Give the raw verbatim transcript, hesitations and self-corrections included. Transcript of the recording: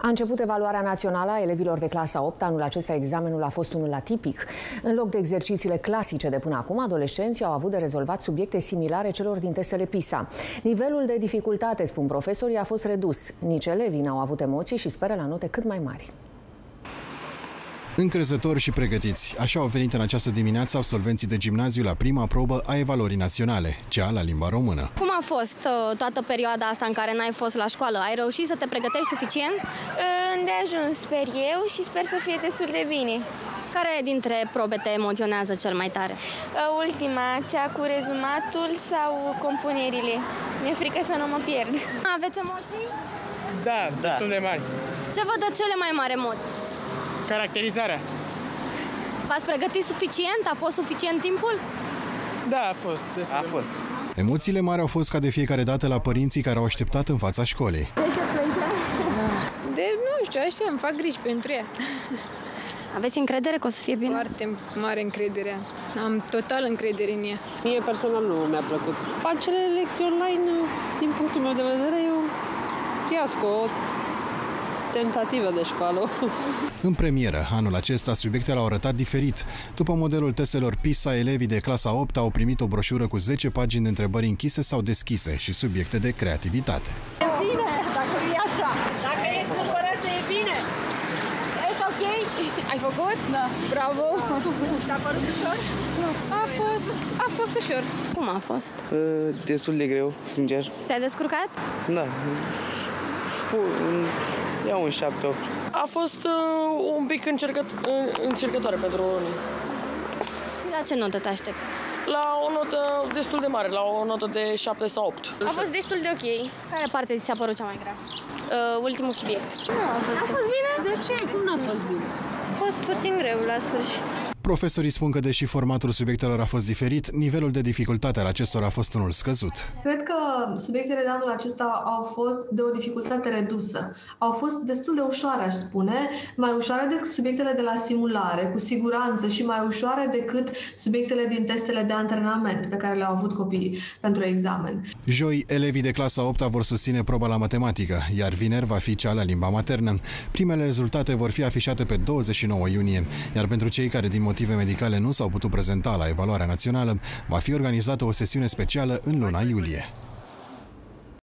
A început evaluarea națională a elevilor de clasa a opta. Anul acesta examenul a fost unul atipic. În loc de exercițiile clasice de până acum, adolescenții au avut de rezolvat subiecte similare celor din testele PISA. Nivelul de dificultate, spun profesorii, a fost redus. Nici elevii n-au avut emoții și speră la note cât mai mari. Încrezători și pregătiți. Așa au venit în această dimineață absolvenții de gimnaziu la prima probă a evaluării naționale, cea la limba română. Cum a fost uh, toată perioada asta în care n-ai fost la școală? Ai reușit să te pregătești suficient? Îndeajuns, sper eu, și sper să fie destul de bine. Care dintre probe te emoționează cel mai tare? Ultima, cea cu rezumatul sau compunerile. Mi-e frică să nu mă pierd. Aveți emoții? Da, da. Destul de mari. Ce vă dă cele mai mari emoții? Caracterizarea. V-ați pregătit suficient? A fost suficient timpul? Da, a fost. A fost. Emoțiile mari au fost ca de fiecare dată la părinții care au așteptat în fața școlii. De ce plângea? De, nu știu, așa, îmi fac griji pentru ea. Aveți încredere că o să fie bine? Foarte mare încredere. Am total încredere în ea. Mie personal nu mi-a plăcut. Acele lecții online, din punctul meu de vedere, e un fiasco. Tentativă de școală. În premieră, anul acesta, subiectele au arătat diferit. După modelul testelor PISA, elevii de clasa a opta au primit o broșură cu zece pagini de întrebări închise sau deschise și subiecte de creativitate. E bine, dacă e așa. Dacă ești supărată, e bine. Ești ok? Ai făcut? Da. Bravo! Ți-a părut ușor? A fost, a fost ușor. Cum a fost? Destul de greu, sincer. Te-ai descurcat? Da. Ia un șapte opt. A fost uh, un pic încercat, uh, încercătoare pentru unii. Și la ce notă te aștept? La o notă destul de mare, la o notă de șapte sau opt. A fost destul de ok. Care parte ți s-a părut cea mai grea? Uh, ultimul subiect. Nu, a fost, a fost bine? De ce? Cum n-a fost bine? A fost puțin greu la sfârșit. Profesorii spun că, deși formatul subiectelor a fost diferit, nivelul de dificultate al acestora a fost unul scăzut. Cred că subiectele de anul acesta au fost de o dificultate redusă. Au fost destul de ușoare, aș spune, mai ușoare decât subiectele de la simulare, cu siguranță, și mai ușoare decât subiectele din testele de antrenament pe care le-au avut copiii pentru examen. Joi, elevii de clasa a opta vor susține proba la matematică, iar vineri va fi cea la limba maternă. Primele rezultate vor fi afișate pe douăzeci și nouă iunie, iar pentru cei care din motive medicale nu s-au putut prezenta la evaluarea națională, va fi organizată o sesiune specială în luna iulie.